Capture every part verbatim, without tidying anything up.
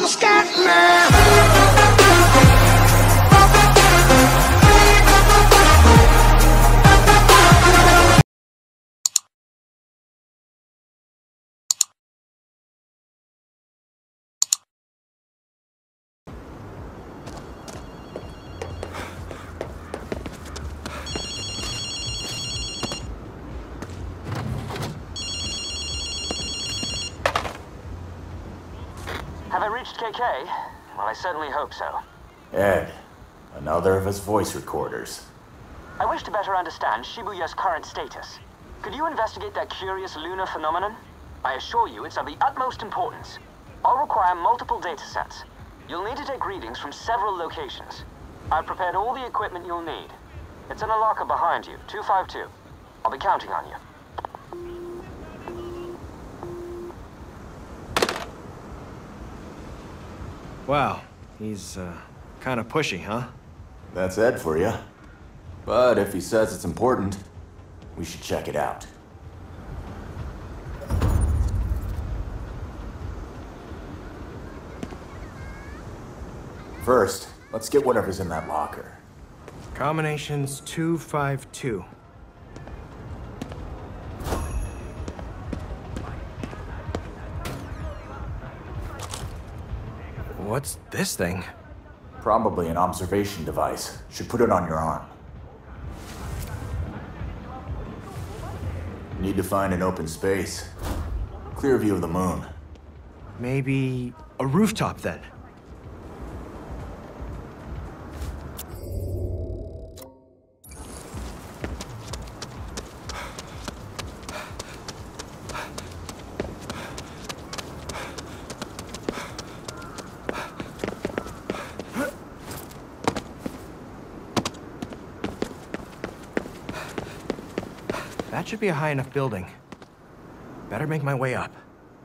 Have I reached K K? Well, I certainly hope so. Ed, another of his voice recorders. I wish to better understand Shibuya's current status. Could you investigate that curious lunar phenomenon? I assure you it's of the utmost importance. I'll require multiple datasets. You'll need to take readings from several locations. I've prepared all the equipment you'll need. It's in a locker behind you, two five two. I'll be counting on you. Wow, he's, uh, kind of pushy, huh? That's Ed for you. But if he says it's important, we should check it out. First, let's get whatever's in that locker. Combinations two five two. What's this thing? Probably an observation device. Should put it on your arm. Need to find an open space. Clear view of the moon. Maybe a rooftop, then? That should be a high enough building. Better make my way up.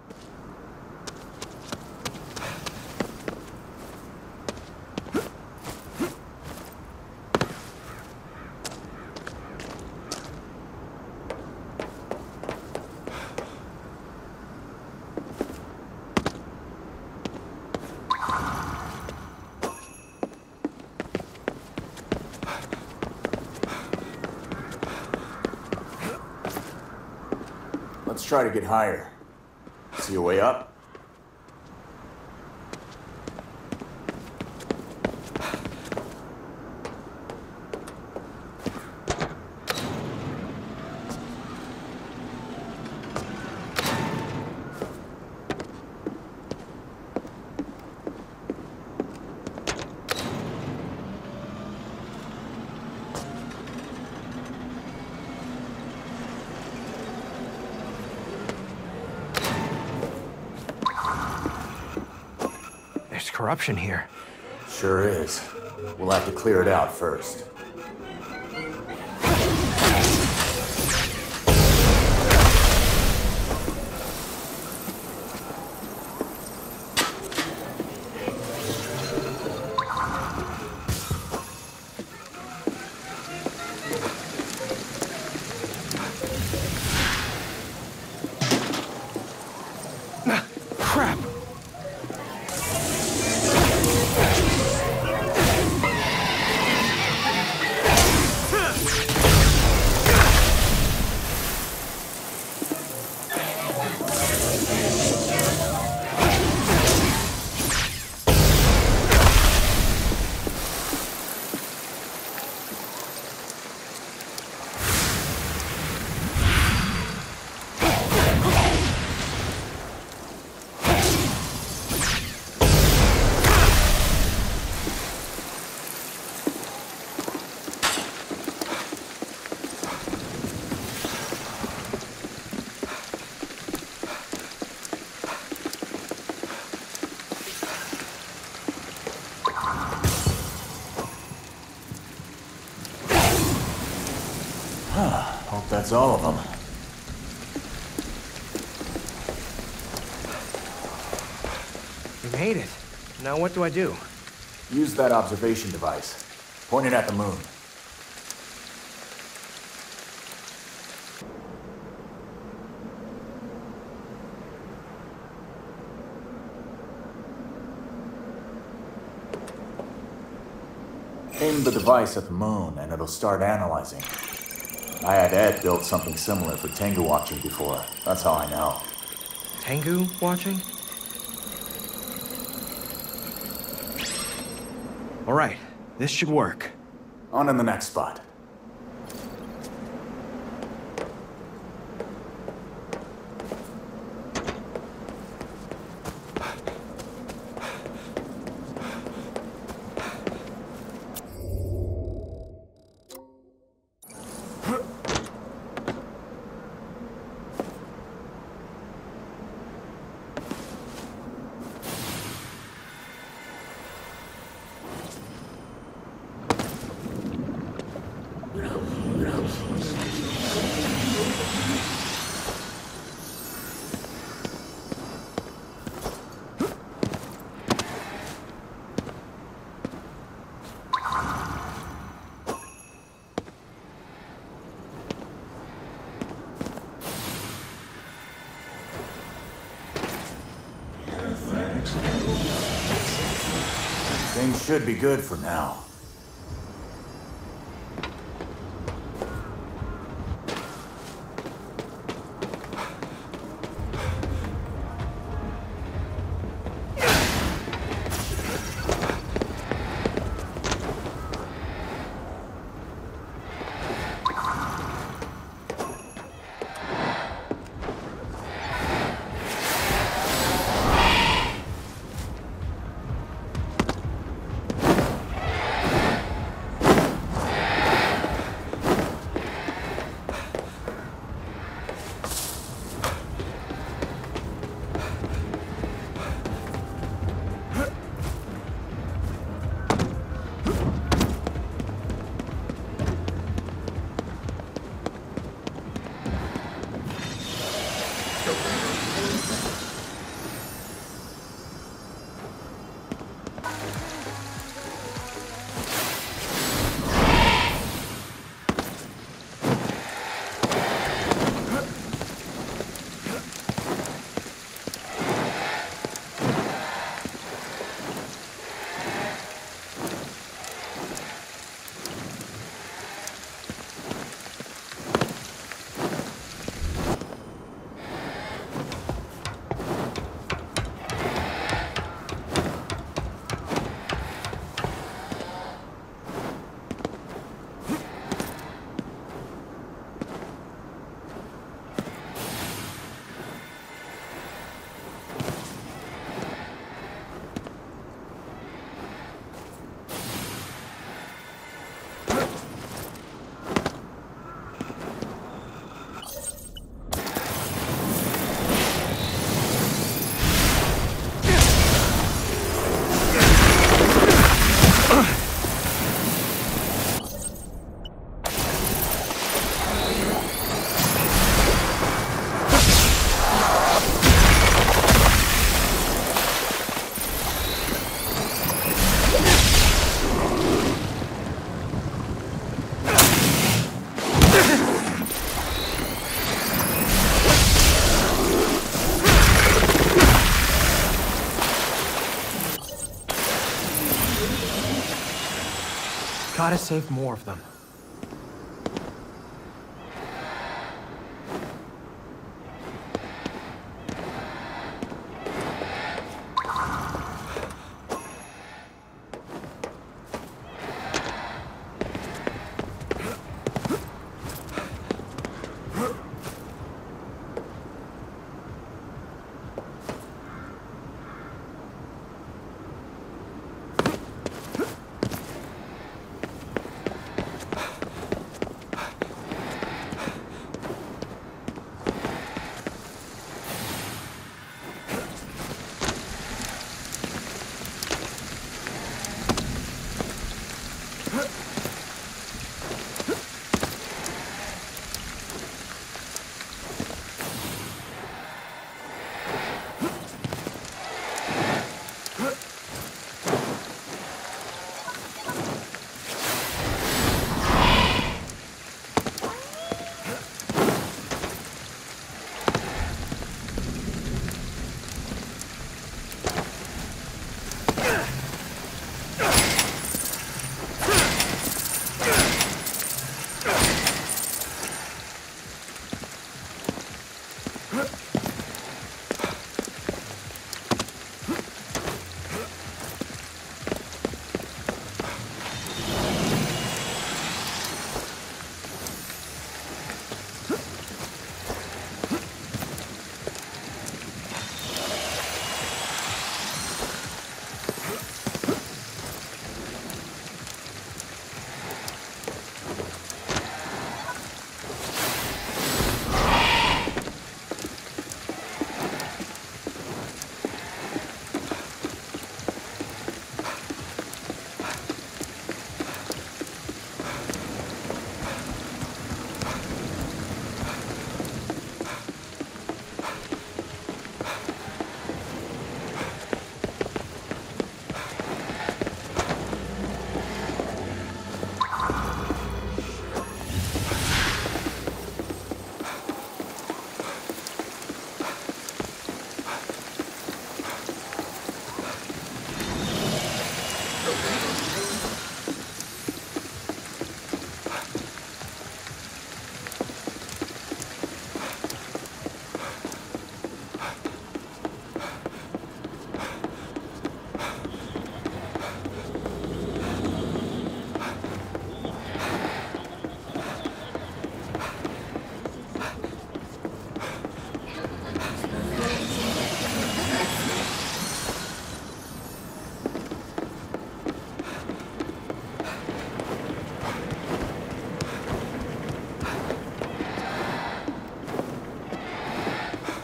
Let's try to get higher. See a way up? There's corruption here. Sure is. We'll have to clear it out first. Crap! Hope that's all of them. We made it. Now what do I do? Use that observation device. Point it at the moon. Aim the device at the moon and it'll start analyzing. I had Ed build something similar for Tengu watching before. That's how I know. Tengu watching? All right, this should work. On in the next spot. Things should be good for now. Gotta save more of them.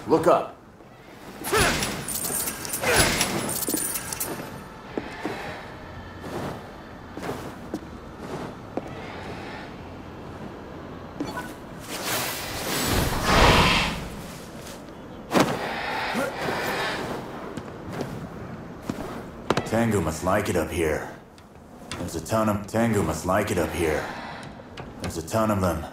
Look up. Tengu must like it up here. There's a ton of... Tengu must like it up here. There's a ton of them.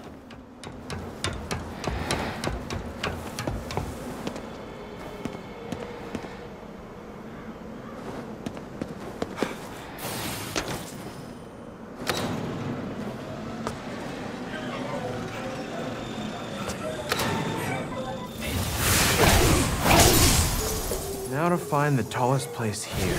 Now to find the tallest place here.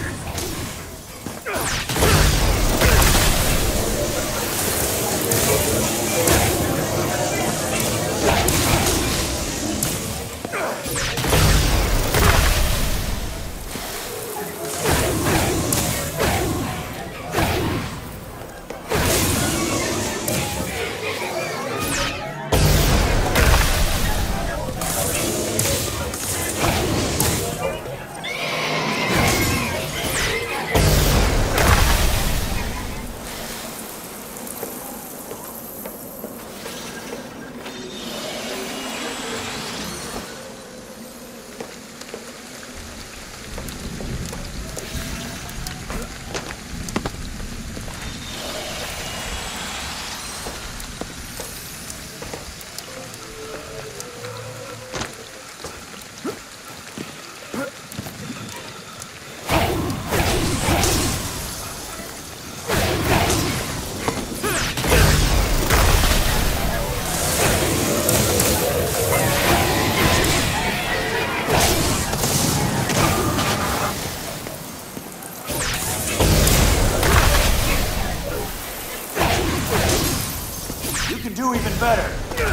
Do even better.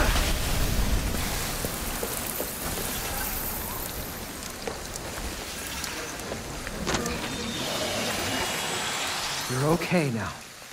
You're okay now.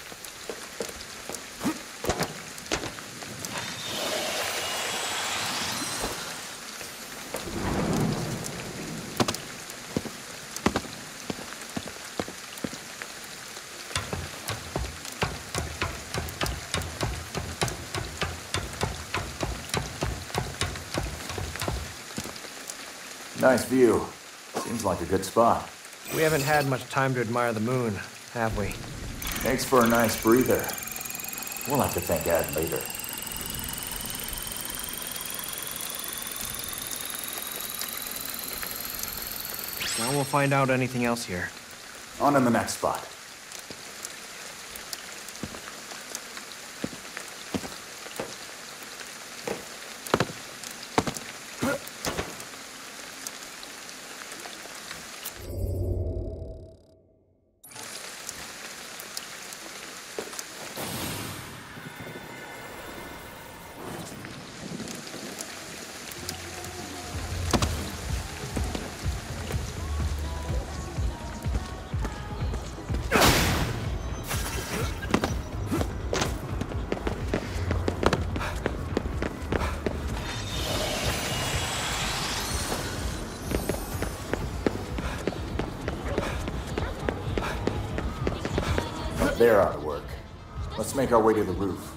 Nice view. Seems like a good spot. We haven't had much time to admire the moon, have we? Makes for a nice breather. We'll have to thank Ed later. Now we'll find out anything else here. On to the next spot. They're out of work. Let's make our way to the roof.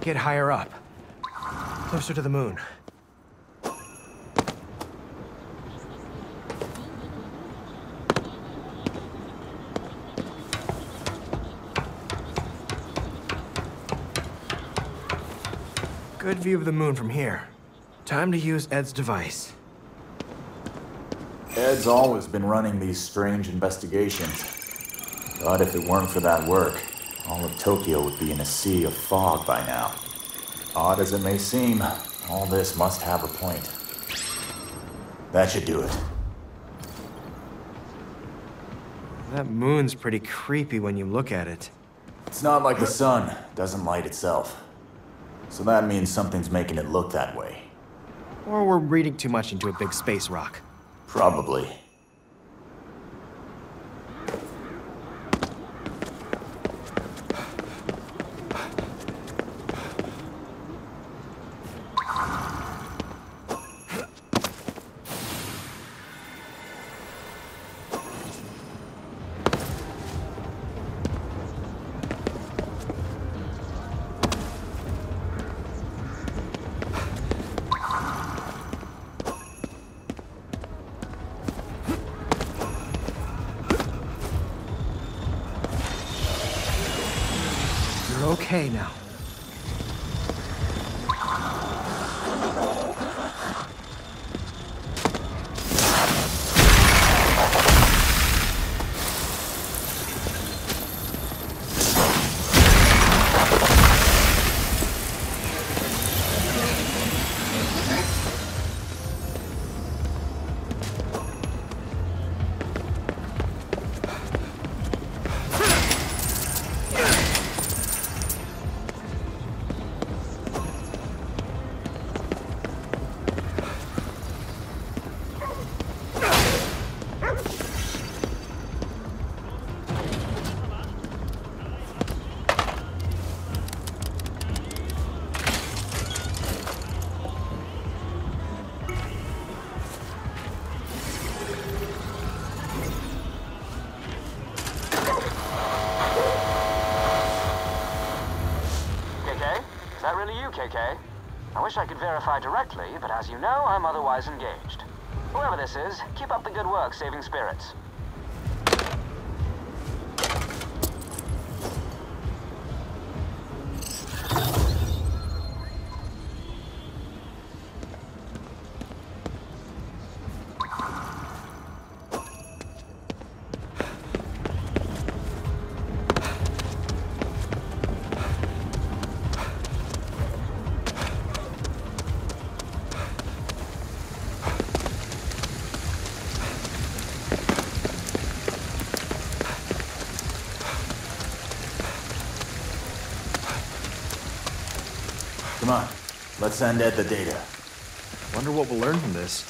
get higher up. Closer to the moon. Good view of the moon from here. Time to use Ed's device. Ed's always been running these strange investigations. But if it weren't for that work, all of Tokyo would be in a sea of fog by now. Odd as it may seem, all this must have a point. That should do it. That moon's pretty creepy when you look at it. It's not like the sun doesn't light itself. So that means something's making it look that way. Or we're reading too much into a big space rock. Probably. Okay now. K K. I wish I could verify directly, but as you know, I'm otherwise engaged. Whoever this is, keep up the good work saving spirits. Come on, let's send Ed the data. Wonder what we'll learn from this.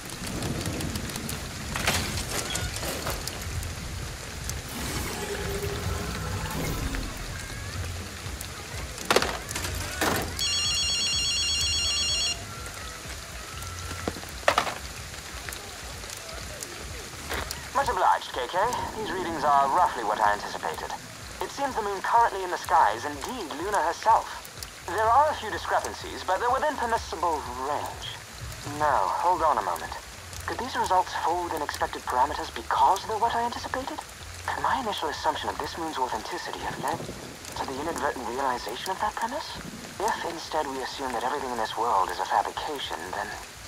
Much obliged, K K. These readings are roughly what I anticipated. It seems the moon currently in the sky is indeed Luna herself. There are a few discrepancies, but they're within permissible range. Now, hold on a moment. Could these results fall within expected parameters because they're what I anticipated? Could my initial assumption of this moon's authenticity have led to the inadvertent realization of that premise? If instead we assume that everything in this world is a fabrication, then...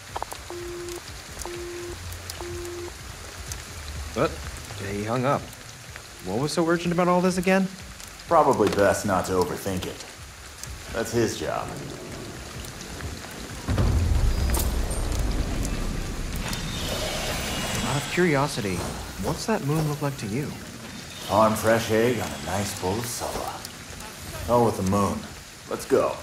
But he hung up. What was so urgent about all this again? Probably best not to overthink it. That's his job. Out of curiosity, what's that moon look like to you? Farm fresh egg on a nice bowl of soba. Oh, with the moon. Let's go.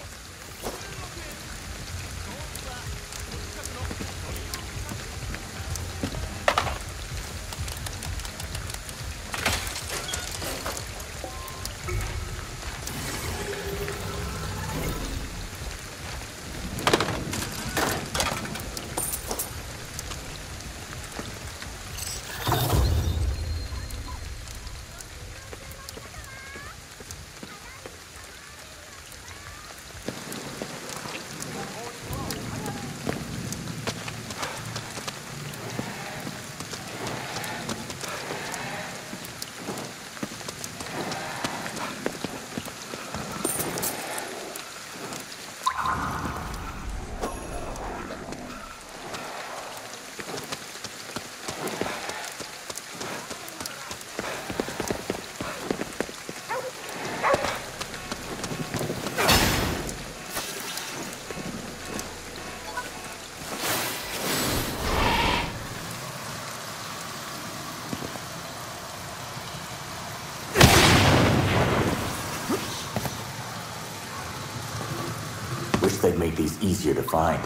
least they'd make these easier to find.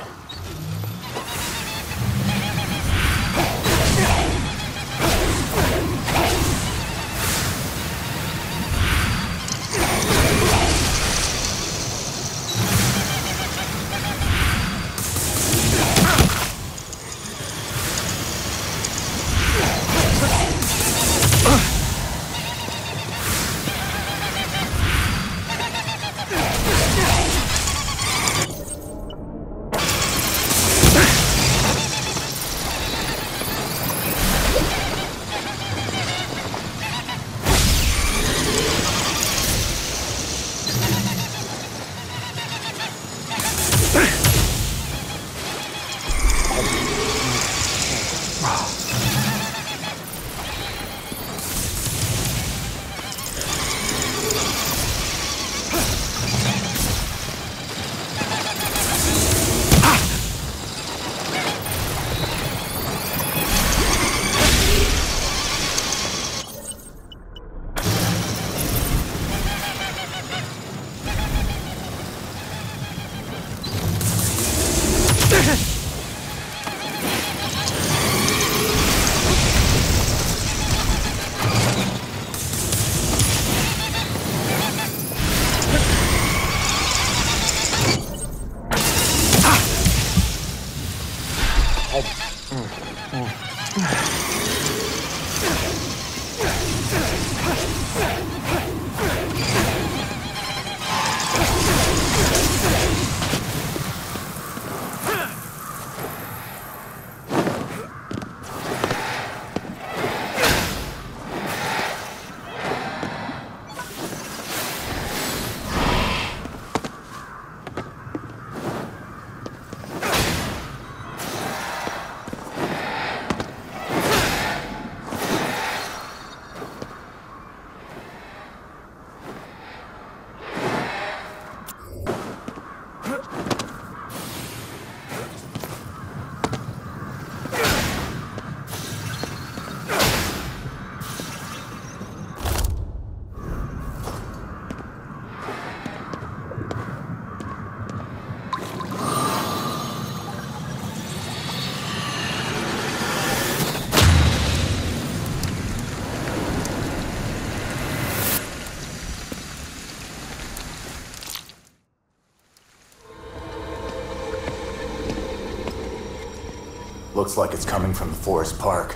Looks like it's coming from the Forest Park.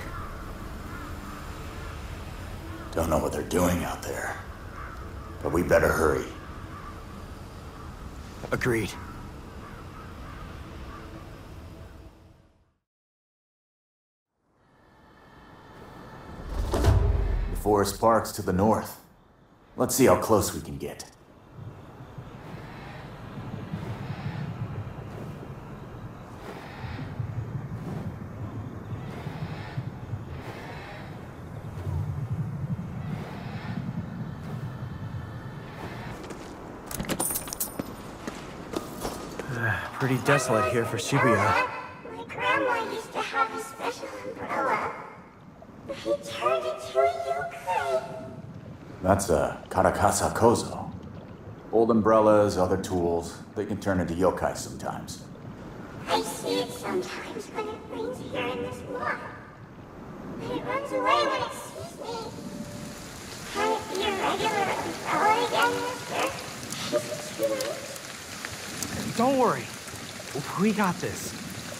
Don't know what they're doing out there, but we better hurry. Agreed. The Forest Park's to the north. Let's see how close we can get. Pretty desolate here for Shibuya. My grandma used to have a special umbrella. He turned it to a yokai. That's a Karakasa Kozo. Old umbrellas, other tools, they can turn into yokai sometimes. I see it sometimes when it rains here in this lot. But it runs away when it sees me. Can it be a regular umbrella again, mister? Is it too late? Don't worry. We got this.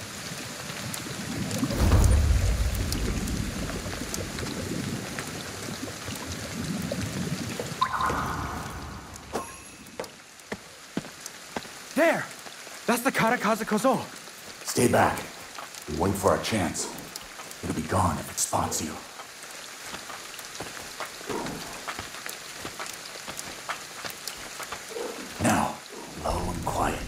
There! That's the Karakasa Kozo. Stay back. We wait for our chance. It'll be gone if it spots you. Now, low and quiet.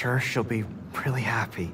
sure she'll be really happy.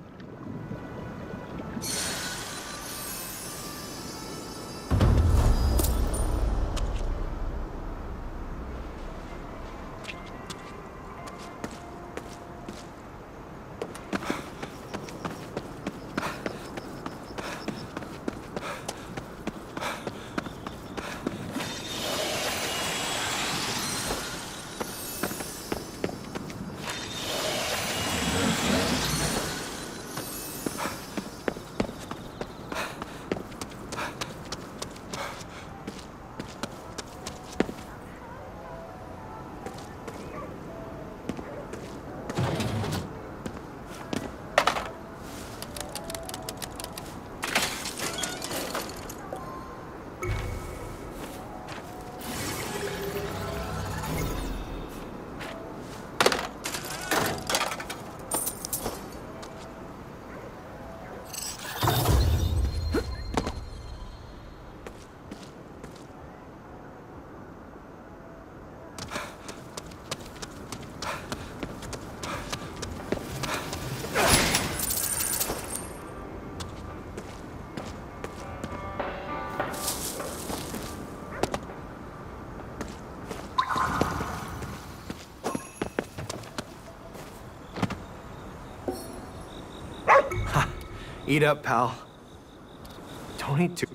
Eat up, pal. Don't eat too...